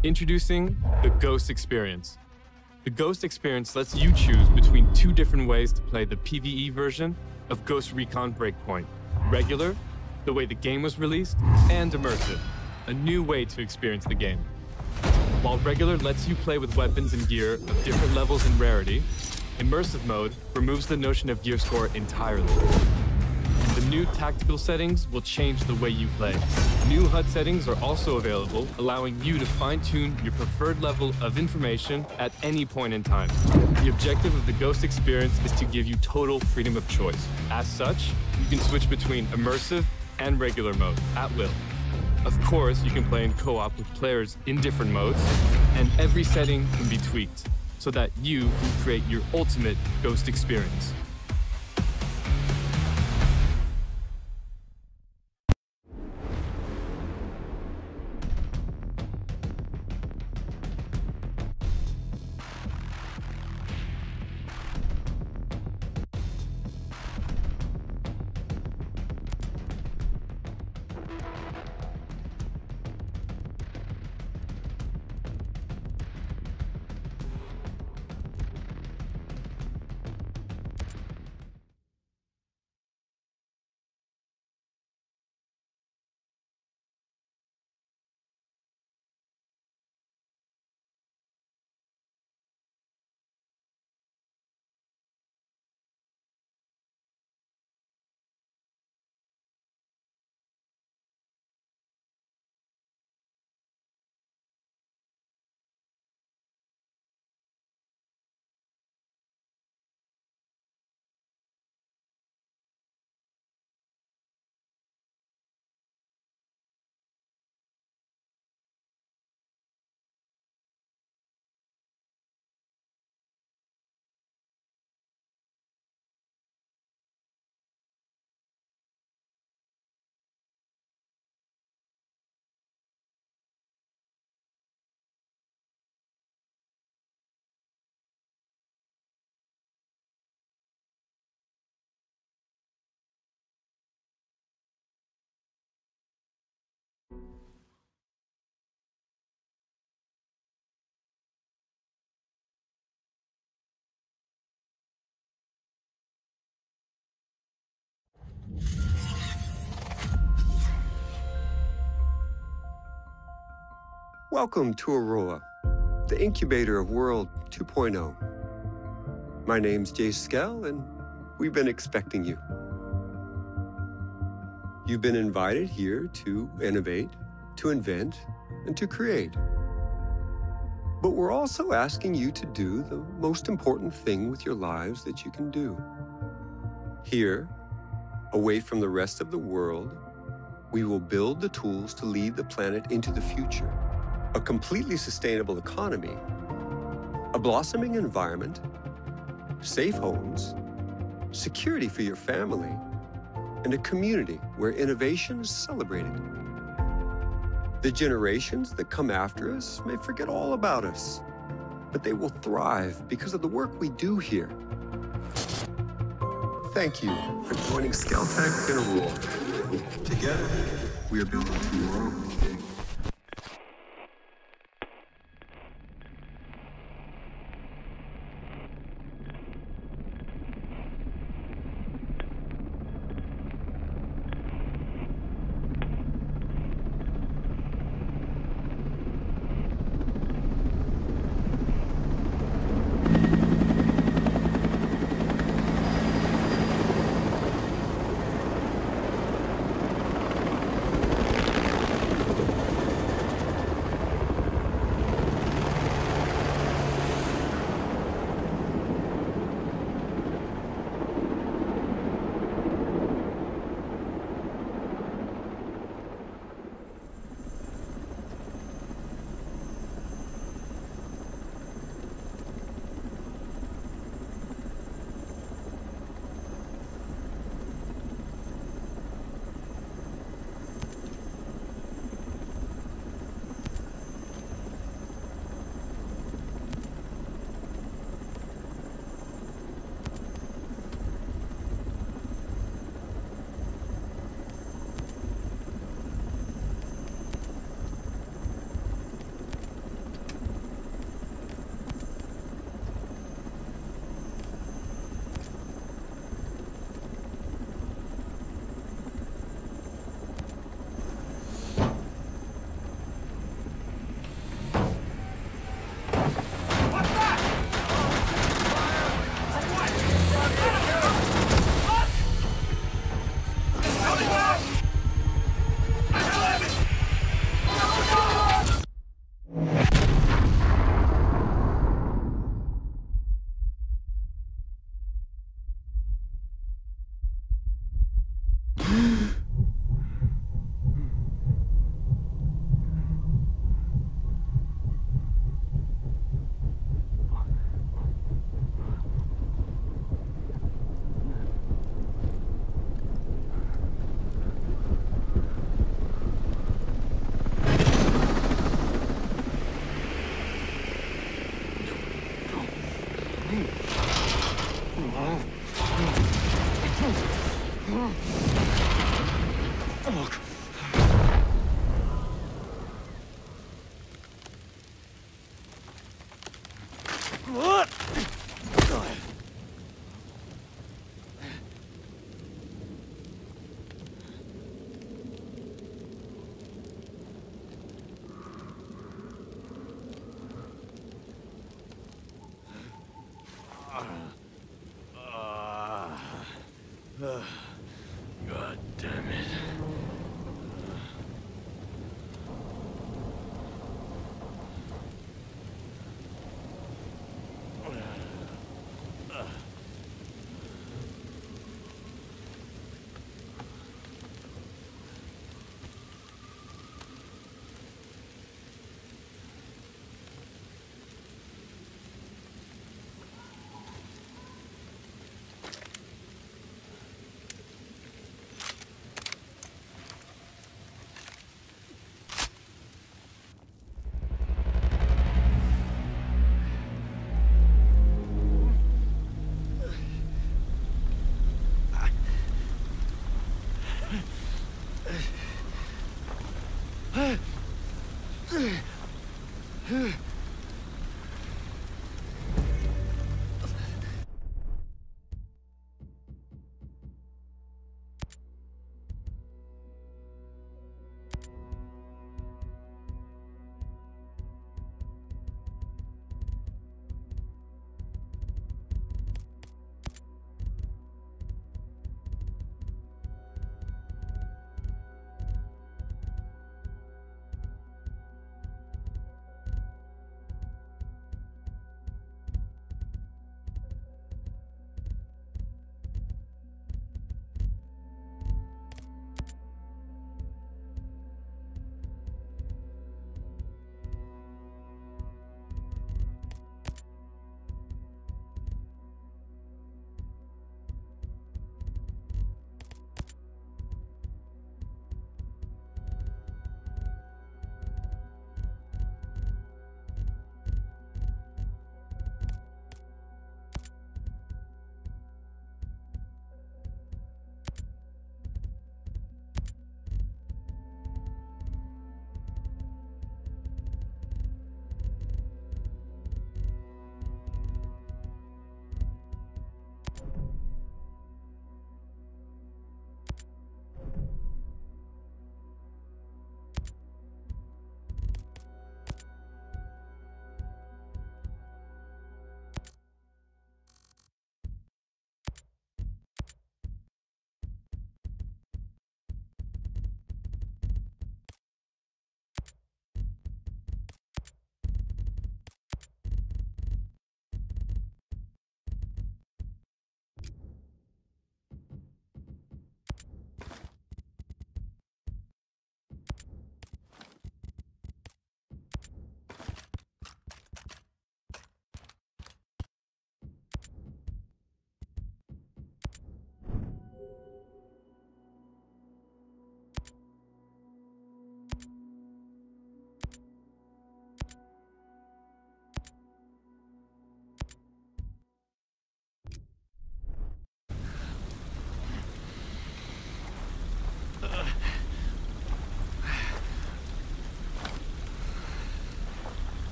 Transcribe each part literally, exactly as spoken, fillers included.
Introducing the Ghost Experience. The Ghost Experience lets you choose between two different ways to play the PvE version of Ghost Recon Breakpoint. Regular, the way the game was released, and immersive, a new way to experience the game. While regular lets you play with weapons and gear of different levels and rarity, immersive mode removes the notion of gear score entirely. The new tactical settings will change the way you play. New H U D settings are also available, allowing you to fine-tune your preferred level of information at any point in time. The objective of the Ghost Experience is to give you total freedom of choice. As such, you can switch between immersive and regular mode at will. Of course, you can play in co-op with players in different modes, and every setting can be tweaked so that you can create your ultimate Ghost Experience. Welcome to Aroa, the incubator of World two point oh. My name's Jay Skell, and we've been expecting you. You've been invited here to innovate, to invent, and to create. But we're also asking you to do the most important thing with your lives that you can do. Here, away from the rest of the world, we will build the tools to lead the planet into the future. A completely sustainable economy, a blossoming environment, safe homes, security for your family, and a community where innovation is celebrated. The generations that come after us may forget all about us, but they will thrive because of the work we do here. Thank you for joining Skelltech in Aroa. Together, we are building tomorrow. God damn it.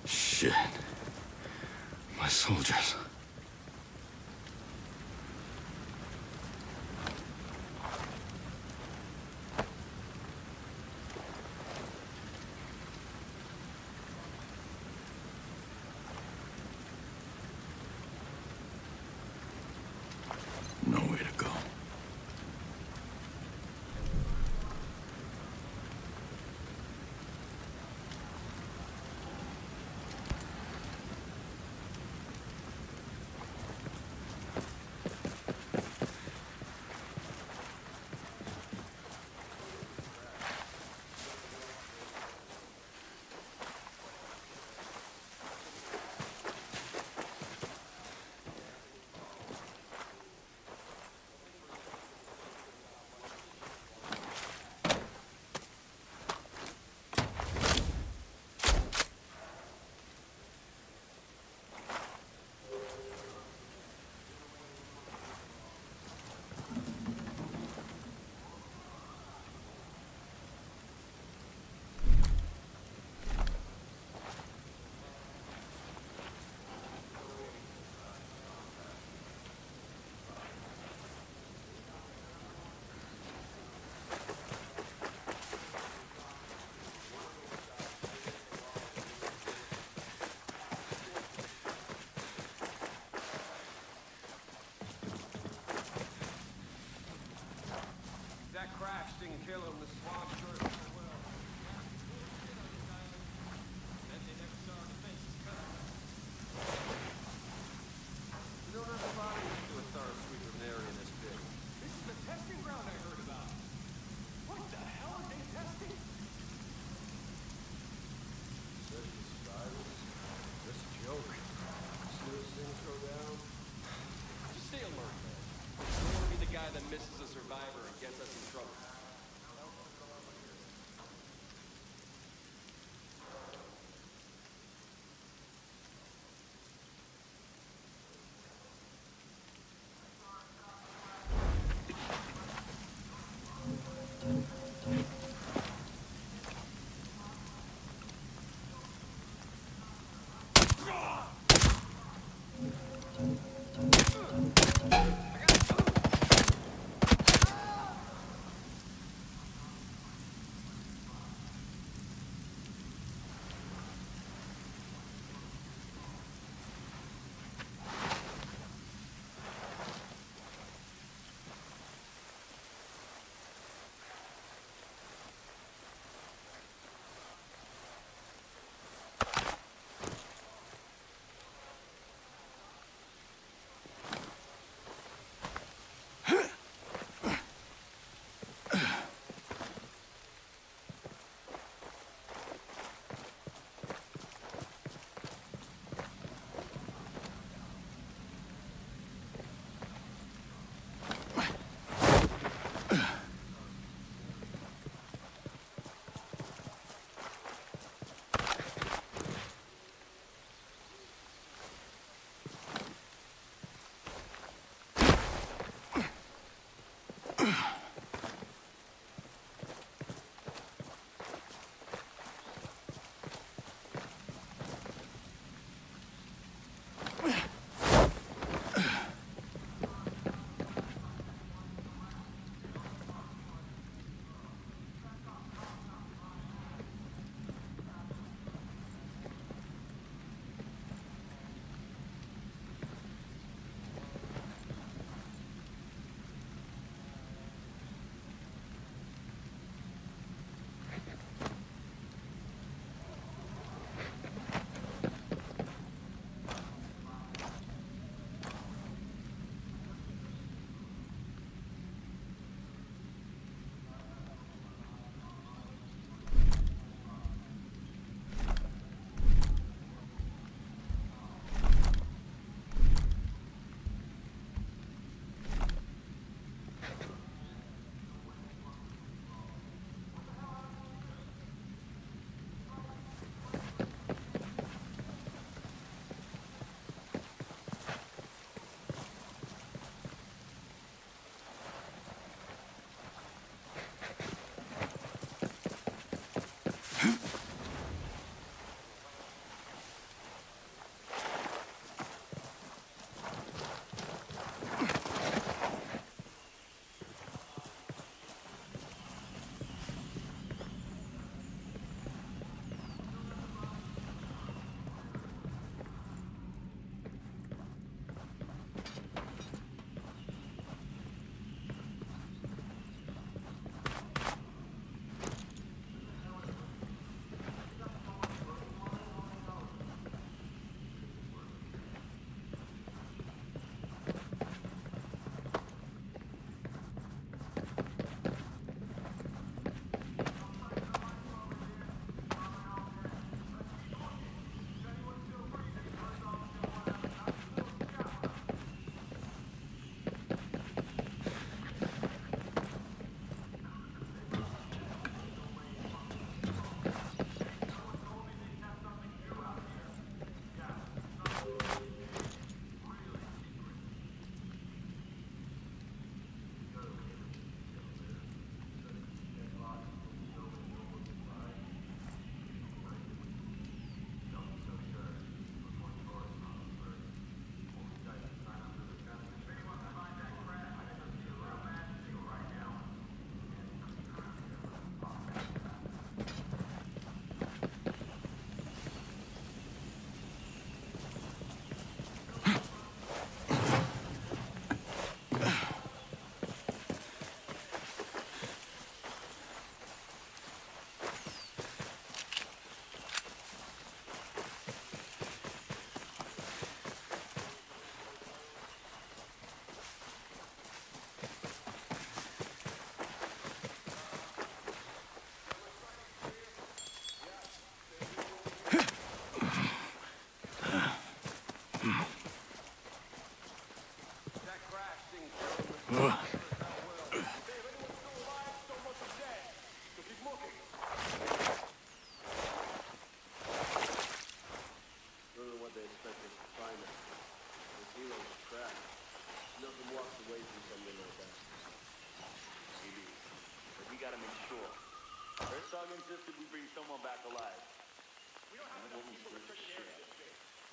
Shit. My soldiers. No way to go. That crash didn't kill him, the swamp sure as hell will. Bet they never saw our defenses coming. We don't have the bodies to do a thorough sweep of an area in this big. This is the testing ground I heard about. What the hell are they testing? Says the spiders. Just a joke. See those things go down? Just stay alert, man. I don't want to be the guy that misses a survivor and gets us in trouble.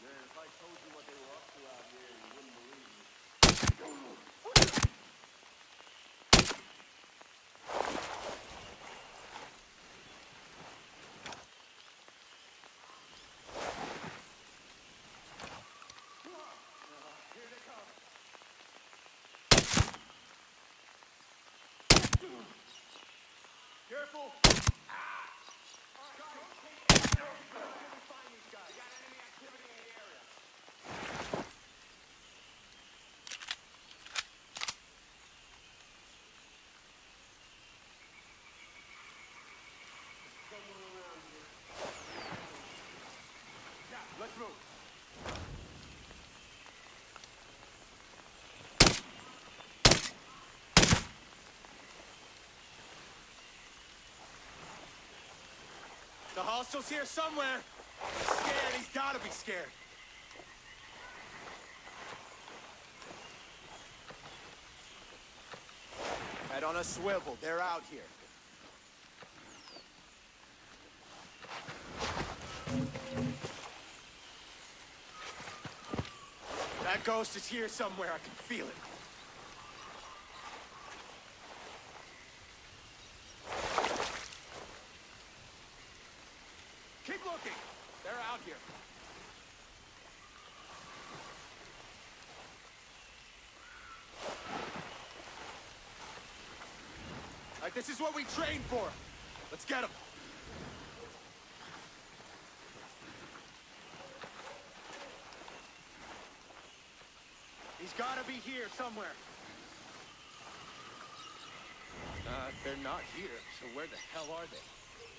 if I told you what they were up to out here, you wouldn't believe me. Here they come. Careful! Ah! Guys, find these guys. Got enemy activity in the area. Someone around here. Yeah, let's move. The hostel's here somewhere. He's scared. He's gotta be scared. Head on a swivel. They're out here. That ghost is here somewhere. I can feel it. Keep looking. They're out here. All right, this is what we trained for. Let's get them. He's gotta be here somewhere. Uh, they're not here, so where the hell are they?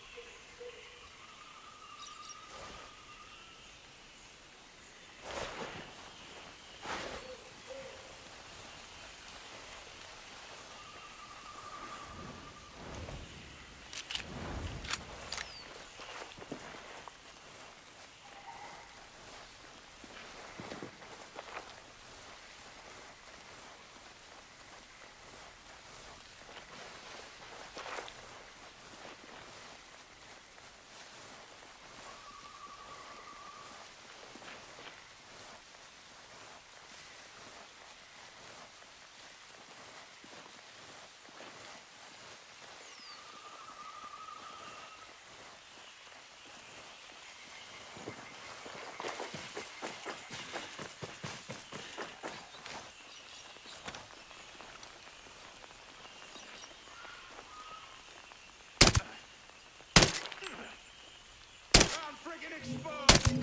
Friggin' exposed!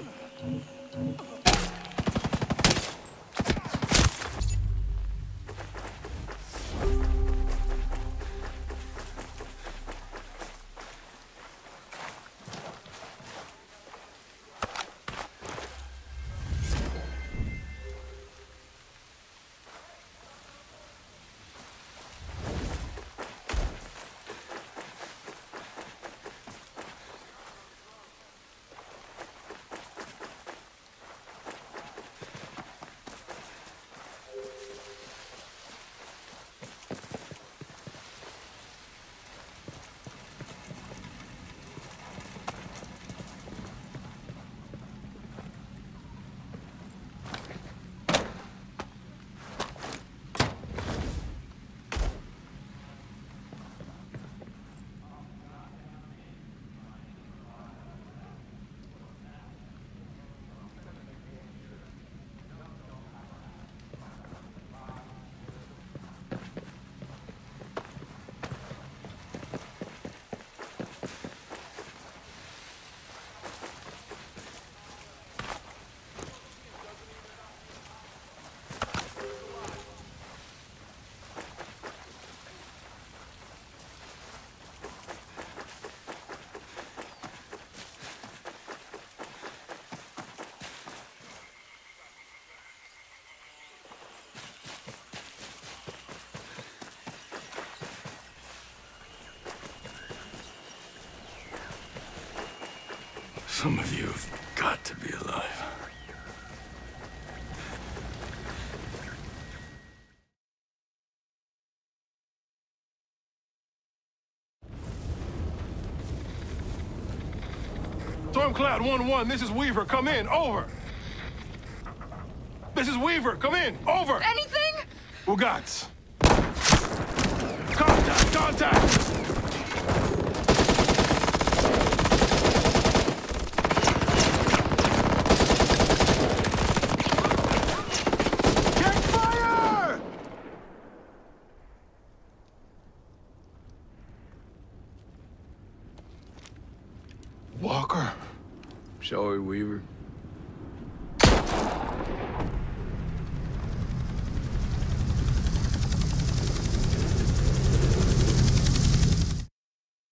Some of you have got to be alive. Stormcloud one one, this is Weaver. Come in. Over. This is Weaver. Come in. Over. Anything? Ugats. Contact. Contact. Walker. Shall we, Weaver?